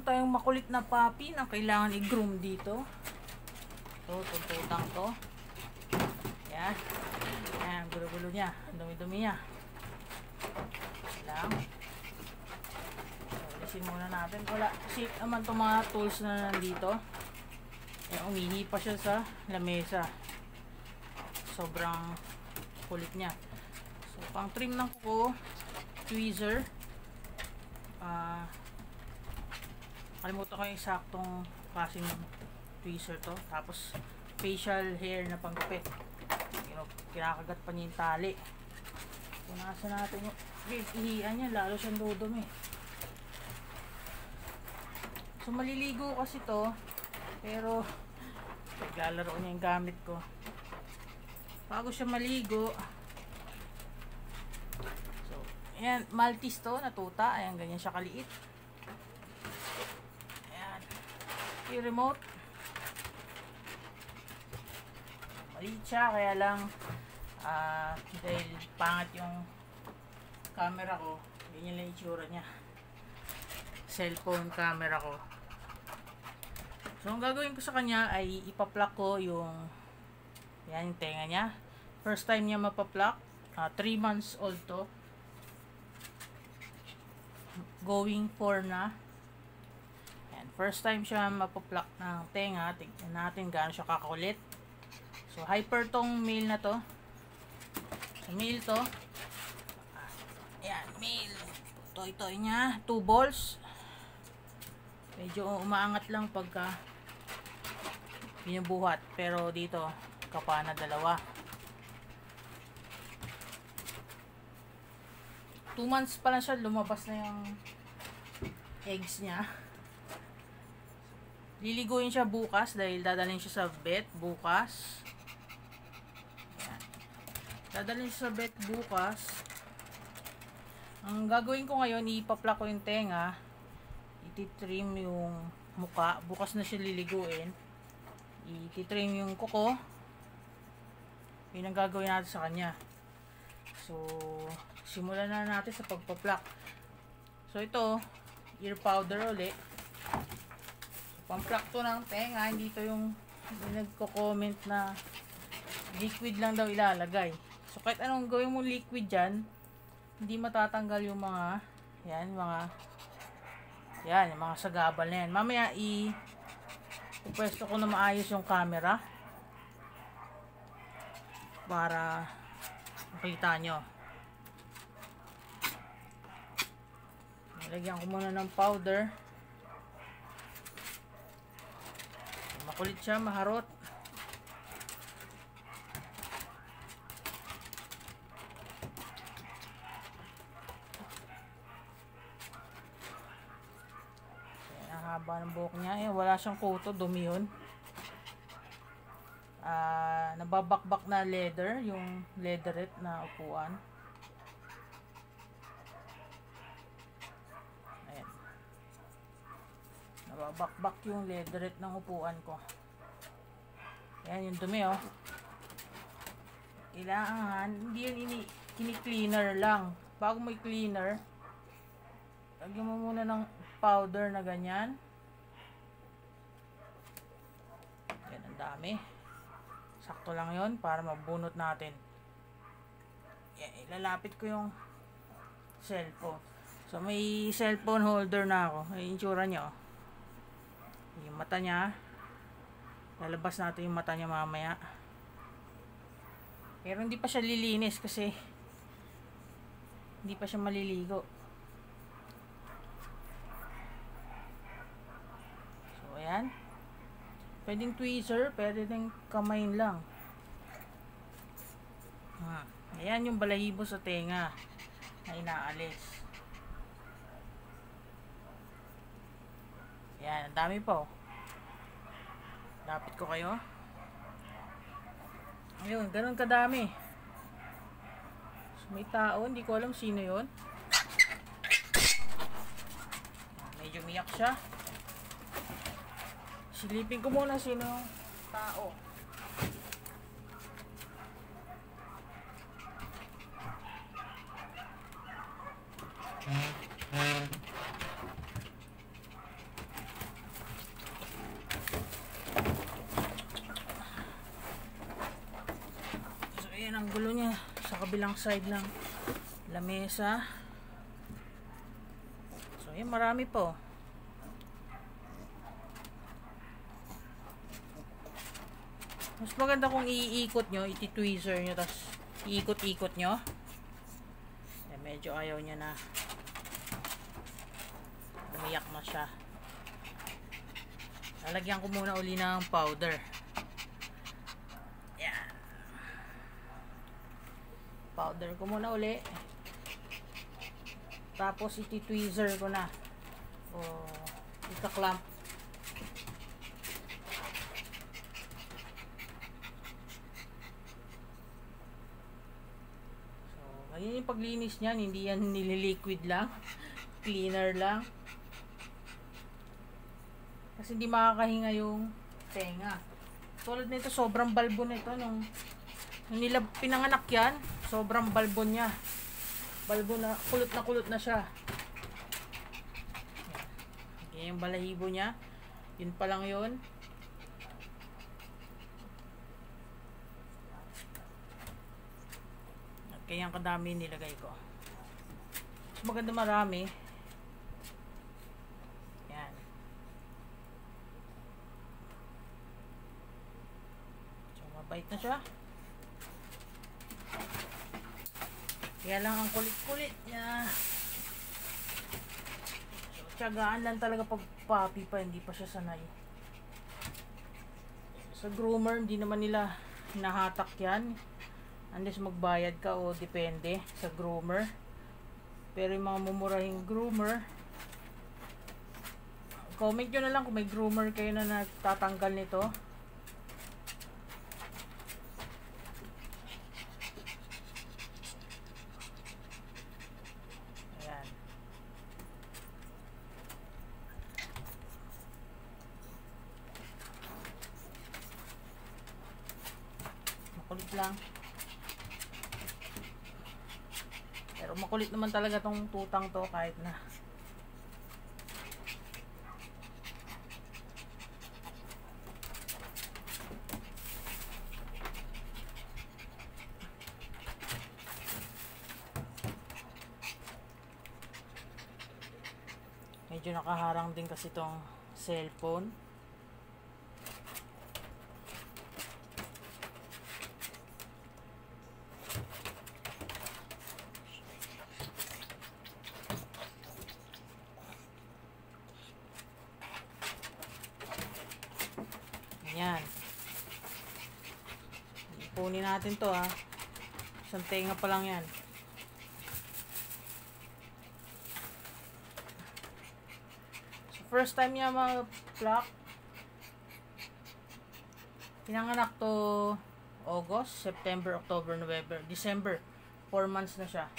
meron tayong makulit na puppy na kailangan i-groom dito. Ito, tuntutang to. Yan. Yan, gulo-gulo niya. Dumi-dumi niya. Lang. Alisin muna natin. Wala. Safe naman itong mga tools na nandito. Yan, umihi pa siya sa lamesa. Sobrang kulit niya. So, pang trim ng kuko, tweezer. Kalimutan ko yung eksaktong klaseng tweezer to. Tapos facial hair na panggupit. Kinakagat pa niya yung tali. Punasan natin yung ihian niya, lalo siyang dudumi. So maliligo kasi to, pero naglalaro niya yung gamit ko. Bago siya maligo, so ayan, Maltese to na tuta. Ayan, ganyan siya kaliit. Ayan, yung remote maliit siya, kaya lang dahil pangat yung camera ko, ganyan lang itsura niya. Cellphone camera ko. So ang gagawin ko sa kanya ay ipa-pluck ko yung yan, yung tenga niya. First time niya mapa-pluck. 3 months old to. Going 4 na. Yan, first time siya mapa-pluck ng tenga. Tingnan natin gaano siya kakulit. So hyper tong male na to. So male to. Ayan, male. Toy-toy niya. 2 balls. Medyo umaangat lang pagka binubuhat. Pero dito, kapa na 2. 2 months pa lang siya, lumabas na yung eggs niya. Liliguin siya bukas dahil dadalhin siya sa vet bukas. Ayan. Dadalhin siya sa vet bukas. Ang gagawin ko ngayon, ipa-pluck ko yung tenga. Ititrim yung muka. Bukas na siya liliguin. Ititrim yung kuko. Yun ang gagawin natin sa kanya. So, simulan na natin sa pagpa-pluck. So, ito, ear powder ulit. So, pang-pluck to ng tenga. Hindi to yung nagko-comment na liquid lang daw ilalagay. So, kahit anong gawin mo liquid dyan, hindi matatanggal yung mga, yan, yung mga sagabal na yan. Mamaya, ipwesto ko na maayos yung camera para makita nyo. Lagyan ko muna ng powder. Makulit siya, maharot. Ang haba ng buhok niya. Wala siyang kuto, dumi yun. Nababakbak na leather, yung leatherette na upuan. Ayan. Nababakbak yung leatherette ng upuan ko. Ayan yung dumi, oh. Kailangan, hindi yun kini-cleaner lang. Bago mo i-cleaner, lagyan mo muna ng powder na ganyan. Yan, ang dami. Sakto lang yon para mabunot natin. Yan, ilalapit ko yung cellphone. So, may cellphone holder na ako. Ay, itsura niya, oh. Yung mata niya. Lalabas natin yung mata niya mamaya. Pero hindi pa siya lilinis kasi hindi pa siya maliligo. So, ayan. Pwedeng tweezer, pwede din kamayin lang. Ayan yung balahibo sa tenga na inaalis. Ayan, ang dami po. Lapit ko kayo. Ayun, ganun kadami. So, may tao, hindi ko alam sino yun. Medyo umiyak siya. Silipin ko muna sino yung tao. kabilang side ng lamesa. So, yun, marami po. Mas maganda kung iikot nyo, iti-tweezer nyo, tapos iikot-ikot nyo. Eh, medyo ayaw niya na. Umiyak na siya. Lalagyan ko muna uli ng powder. Yan. Powder ko muna uli. Tapos iti-tweezer ko na. O, ika-clamp. Ayun yung paglinis niyan, hindi yan nililiquid lang. Cleaner lang. Kasi hindi makakahinga yung tenga. Tulad nito, sobrang balbo nito. Nung pinanganak yan, sobrang balbo niya. Balbo na kulot na siya. Yan yung balahibo niya. Yun pa lang yun. Kaya ang kadami nilagay ko. Mas maganda marami. Yan. So, mabait na siya. Kaya lang ang kulit-kulit niya. So, tiyagaan lang talaga pag puppy pa, hindi pa siya sanay. Sa groomer, hindi naman nila hinahatak yan. Unless magbayad ka o depende sa groomer. Pero yung mga mumurahing groomer, comment nyo na lang kung may groomer kayo na nagtatanggal nito. Ayan. Makulit lang. Pero makulit naman talaga tong tutang to kahit na. Medyo nakaharang din kasi tong cellphone. Yan. Ipunin natin to ha. Isang tenga pa lang yan. So, first time niya mag-pluck. Pinanganak to August, September, October, November, December. 4 months na siya.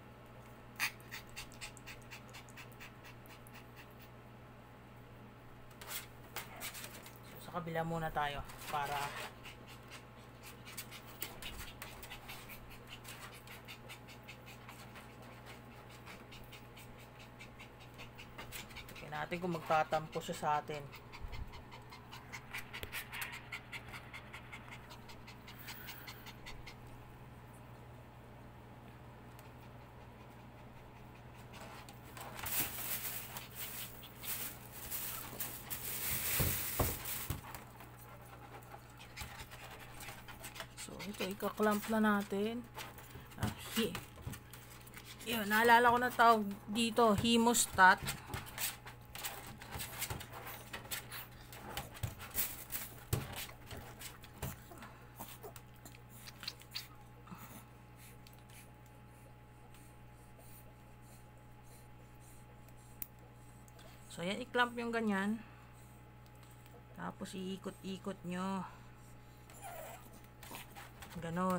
Kabila muna tayo para tingnan natin kung magtatampo siya sa atin. Ito, ika-clamp na natin. Yun, naalala ko na tawag dito, hemostat. So, yan, i-clamp yung ganyan. Tapos, iikot-ikot nyo. Ganon.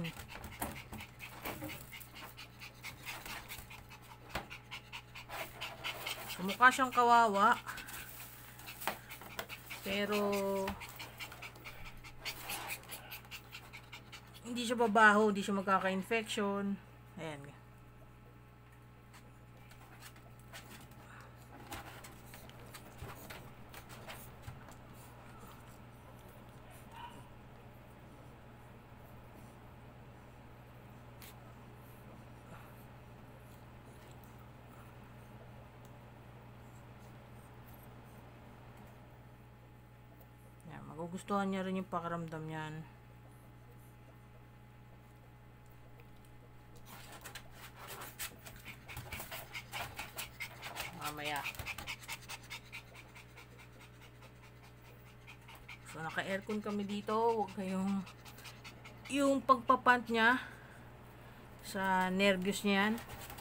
So, mukha siyang kawawa. Pero hindi siya babaho, hindi siya magkaka-infection. Ayan. Magugustuhan niya rin yung pakiramdam niyan. Mamaya. So, naka-aircon kami dito. Huwag kayong yung pagpapant niya sa nervyos niyan.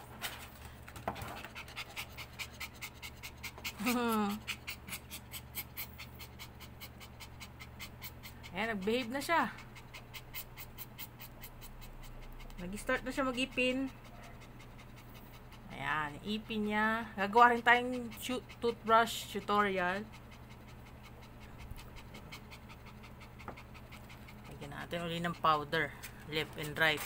Ayan, nag-behave na siya. Nag-start na siya mag-ipin. Ayan, ipin niya. Gagawa rin tayong toothbrush tutorial. Lagyan natin uli ng powder. Left and right.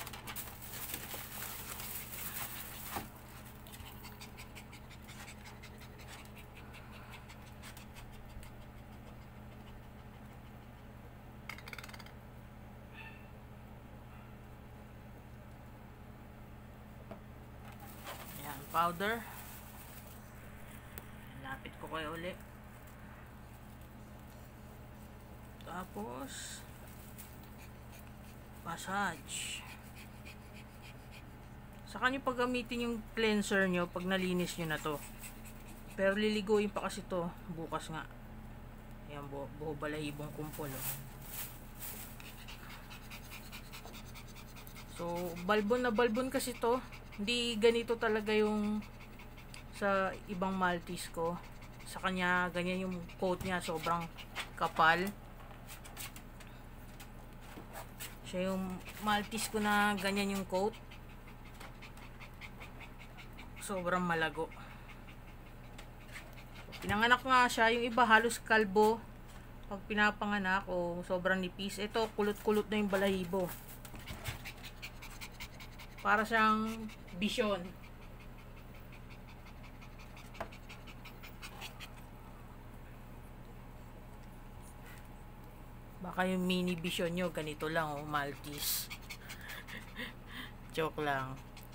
Powder. Lapit ko kayo ulit. Tapos massage. Saka nyo pag gamitin yung cleanser nyo pag nalinis nyo na to. Pero liliguin pa kasi to bukas nga. Ayan, buho balahibong kumpol. So balbon na balbon kasi to. Hindi ganito talaga yung sa ibang Maltese ko. Sa kanya, ganyan yung coat niya. Sobrang kapal. Siya yung Maltese ko na ganyan yung coat. Sobrang malago. Pinanganak nga siya. Yung iba halos kalbo. Pag pinapanganak o sobrang nipis. Ito, kulot-kulot na yung balahibo. Para siyang bisyon. Baka yung mini bisyon nyo ganito lang, oh, Maltese. Joke lang.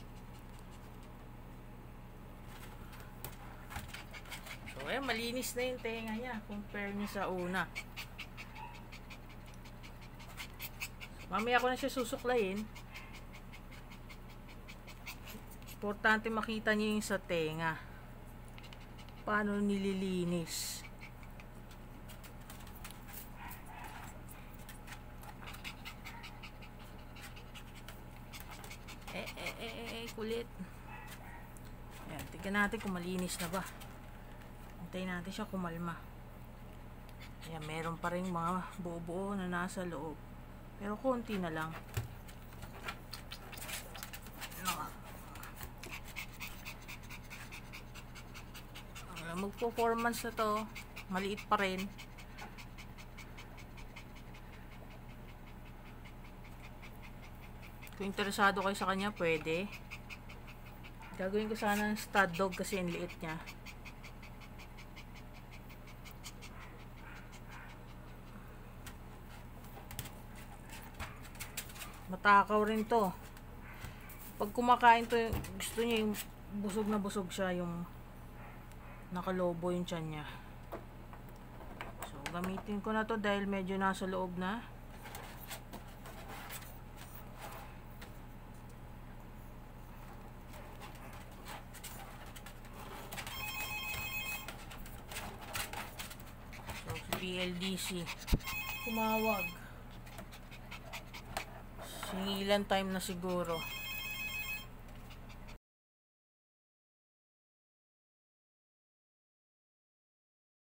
So malinis na yung tenga niya compare niya sa una. So, mamaya ko na siya susuklayin. Importante makita niyo yung sa tenga. Paano nililinis. Kulit. Ayan, tignan natin kung malinis na ba. Hintayin natin siya kumalma. Ayan, meron pa rin mga buo-buo na nasa loob. Pero konti na lang. Magpo-4 months na to, maliit pa rin. Kung interesado kayo sa kanya, pwede. Gagawin ko sana ng stud dog kasi ang liit niya. Matakaw rin to. Pag kumakain to, gusto niya yung busog na busog siya, yung nakalobo yung tiyan niya. So gamitin ko na to dahil medyo nasa loob na. So PLDC tumawag. Singilan time na siguro.